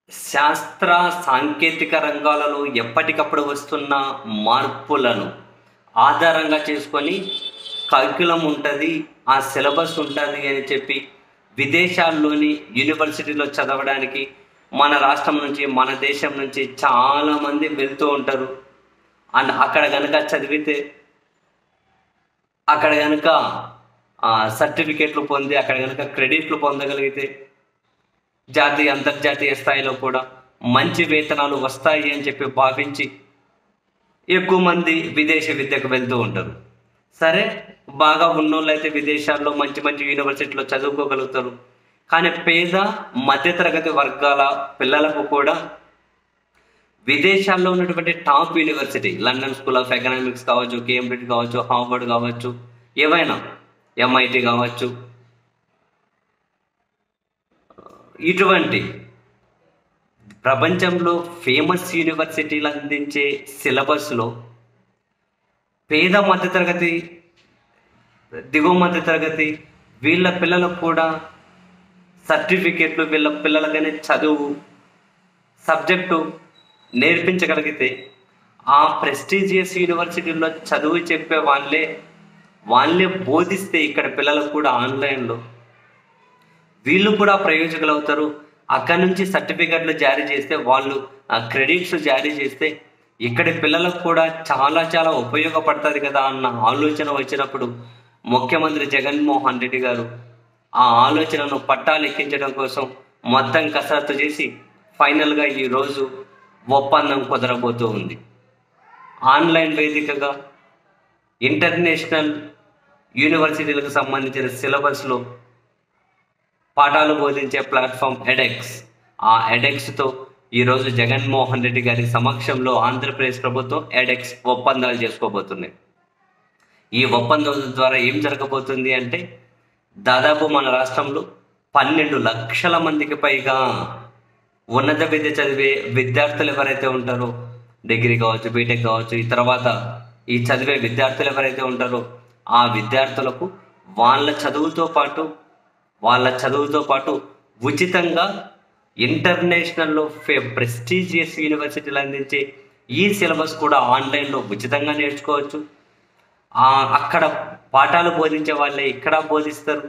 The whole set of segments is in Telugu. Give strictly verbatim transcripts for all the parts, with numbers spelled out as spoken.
శాస్త్ర సాంకేతిక రంగాలలో ఎప్పటికప్పుడు వస్తున్న మార్పులను ఆధారంగా చేసుకొని కరికులం ఉంటుంది, ఆ సిలబస్ ఉంటుంది అని చెప్పి విదేశాల్లోని యూనివర్సిటీలో చదవడానికి మన రాష్ట్రం నుంచి మన దేశం నుంచి చాలామంది వెళ్తూ ఉంటారు. అండ్ అక్కడ కనుక చదివితే అక్కడ కనుక సర్టిఫికేట్లు పొంది అక్కడ కనుక క్రెడిట్లు పొందగలిగితే జాతీయ అంతర్జాతీయ స్థాయిలో కూడా మంచి వేతనాలు వస్తాయి అని చెప్పి భావించి ఎక్కువ మంది విదేశ విద్యకు వెళ్తూ ఉంటారు. సరే, బాగా ఉన్నోళ్ళు అయితే విదేశాల్లో మంచి మంచి యూనివర్సిటీలో చదువుకోగలుగుతారు. కానీ పేద మధ్యతరగతి వర్గాల పిల్లలకు కూడా విదేశాల్లో ఉన్నటువంటి top university, London school of economics కావచ్చు, కేంబ్రిడ్జ్ కావచ్చు, హార్వర్డ్ కావచ్చు, ఏవైనా ఎంఐటి కావచ్చు, ఇటువంటి ప్రపంచంలో ఫేమస్ యూనివర్సిటీలు అందించే సిలబస్లో పేద మధ్యతరగతి, దిగువ మధ్యతరగతి వీళ్ళ పిల్లలకు కూడా సర్టిఫికేట్లు, వీళ్ళ పిల్లలకనే చదువు సబ్జెక్టు నేర్పించగలిగితే ఆ ప్రెస్టీజియస్ యూనివర్సిటీల్లో చదువు చెప్పే వాళ్ళే వాళ్ళే బోధిస్తే ఇక్కడ పిల్లలకు కూడా ఆన్లైన్లో వీళ్ళు కూడా ప్రయోజకులు అవుతారు. అక్కడి నుంచి సర్టిఫికెట్లు జారీ చేస్తే వాళ్ళు ఆ క్రెడిట్స్ జారీ చేస్తే ఇక్కడి పిల్లలకు కూడా చాలా చాలా ఉపయోగపడుతుంది కదా అన్న ఆలోచన వచ్చినప్పుడు ముఖ్యమంత్రి జగన్మోహన్ రెడ్డి గారు ఆ ఆలోచనను పట్టాలెక్కించడం కోసం మొత్తం కసరత్తు చేసి ఫైనల్గా ఈరోజు ఒప్పందం కుదరబోతూ ఉంది. ఆన్లైన్ వేదికగా ఇంటర్నేషనల్ యూనివర్సిటీలకు సంబంధించిన సిలబస్లో పాఠాలు బోధించే ప్లాట్ఫామ్ ఎడెక్స్, ఆ ఎడెక్స్తో ఈరోజు జగన్మోహన్ రెడ్డి గారి సమక్షంలో ఆంధ్రప్రదేశ్ ప్రభుత్వం ఎడెక్స్ ఒప్పందాలు చేసుకోబోతున్నాయి. ఈ ఒప్పందం ద్వారా ఏం జరగబోతుంది అంటే దాదాపు మన రాష్ట్రంలో పన్నెండు లక్షల మందికి పైగా ఉన్నత విద్య చదివే విద్యార్థులు ఎవరైతే ఉంటారో, డిగ్రీ కావచ్చు, బీటెక్ కావచ్చు, ఈ తర్వాత ఈ చదివే విద్యార్థులు ఎవరైతే ఉంటారో ఆ విద్యార్థులకు వాళ్ళ చదువుతో పాటు వాళ్ళ చదువుతో పాటు ఉచితంగా ఇంటర్నేషనల్లో ఫే ప్రెస్టీజియస్ యూనివర్సిటీలు అందించే ఈ సిలబస్ కూడా ఆన్లైన్లో ఉచితంగా నేర్చుకోవచ్చు. అక్కడ పాఠాలు బోధించే వాళ్ళే ఇక్కడ బోధిస్తారు.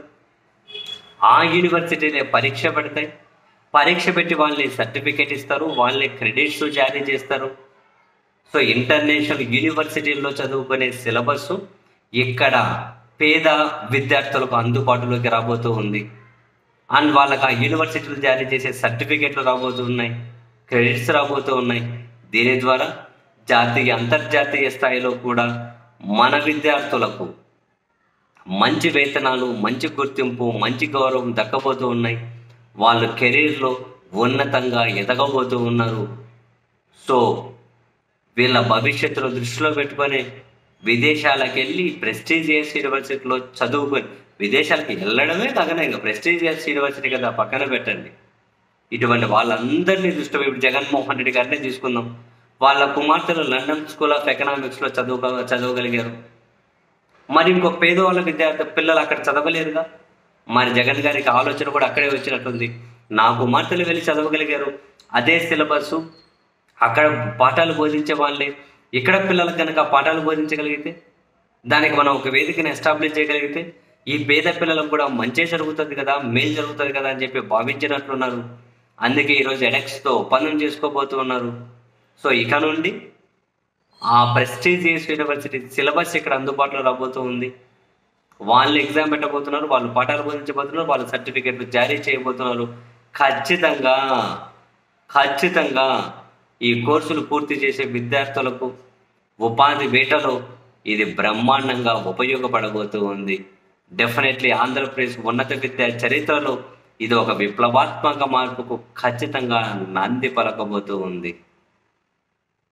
ఆ యూనివర్సిటీలే పరీక్ష పెడతాయి, పరీక్ష పెట్టి వాళ్ళే సర్టిఫికేట్ ఇస్తారు, వాళ్ళే క్రెడిట్స్ జారీ చేస్తారు. సో ఇంటర్నేషనల్ యూనివర్సిటీల్లో చదువుకునే సిలబస్ ఇక్కడ పేద విద్యార్థులకు అందుబాటులోకి రాబోతూ ఉంది. అండ్ వాళ్ళకి ఆ యూనివర్సిటీలు జారీ చేసే సర్టిఫికేట్లు రాబోతూ ఉన్నాయి, క్రెడిట్స్ రాబోతూ ఉన్నాయి. దీని ద్వారా జాతీయ అంతర్జాతీయ స్థాయిలో కూడా మన విద్యార్థులకు మంచి వేతనాలు, మంచి గుర్తింపు, మంచి గౌరవం దక్కబోతూ ఉన్నాయి. వాళ్ళు కెరీర్లో ఉన్నతంగా ఎదగబోతూ ఉన్నారు. సో వీళ్ళ భవిష్యత్తును దృష్టిలో పెట్టుకొని విదేశాలకు వెళ్ళి ప్రెస్టీజియస్ యూనివర్సిటీలో చదువుకొని, విదేశాలకు వెళ్ళడమే తగనే, ప్రెస్టీజియస్ యూనివర్సిటీ కదా పక్కన పెట్టండి. ఇటువంటి వాళ్ళందరినీ దృష్టిలో ఇప్పుడు జగన్మోహన్ రెడ్డి గారినే తీసుకుందాం. వాళ్ళ కుమార్తెలు లండన్ స్కూల్ ఆఫ్ ఎకనామిక్స్లో చదువు చదవగలిగారు. మరి ఇంకో పేదవాళ్ళ విద్యార్థి పిల్లలు అక్కడ చదవలేరుగా. మరి జగన్ గారికి ఆలోచన కూడా అక్కడే వచ్చినట్టుంది. నా కుమార్తెలు వెళ్ళి చదవగలిగారు, అదే సిలబస్ అక్కడ పాఠాలు బోధించే వాళ్ళే ఇక్కడ పిల్లలకు కనుక పాఠాలు బోధించగలిగితే, దానికి మనం ఒక వేదికను ఎస్టాబ్లిష్ చేయగలిగితే ఈ పేద పిల్లలకు కూడా మంచి జరుగుతుంది కదా, మేలు జరుగుతుంది కదా అని చెప్పి భావించినట్లున్నారు. అందుకే ఈరోజు ఎడెక్స్తో ఒప్పందం చేసుకోబోతూ ఉన్నారు. సో ఇక నుండి ఆ ప్రెస్టీజియస్ యూనివర్సిటీ సిలబస్ ఇక్కడ అందుబాటులో రాబోతూ ఉంది. వాళ్ళు ఎగ్జామ్ పెట్టబోతున్నారు, వాళ్ళు పాఠాలు బోధించబోతున్నారు, వాళ్ళు సర్టిఫికెట్లు జారీ చేయబోతున్నారు. ఖచ్చితంగా ఖచ్చితంగా ఈ కోర్సులు పూర్తి చేసే విద్యార్థులకు ఉపాధి వేటలో ఇది బ్రహ్మాండంగా ఉపయోగపడబోతూ ఉంది. డెఫినెట్లీ ఆంధ్రప్రదేశ్ ఉన్నత విద్యా చరిత్రలో ఇది ఒక విప్లవాత్మక మార్పుకు ఖచ్చితంగా నాంది పలకబోతూ ఉంది.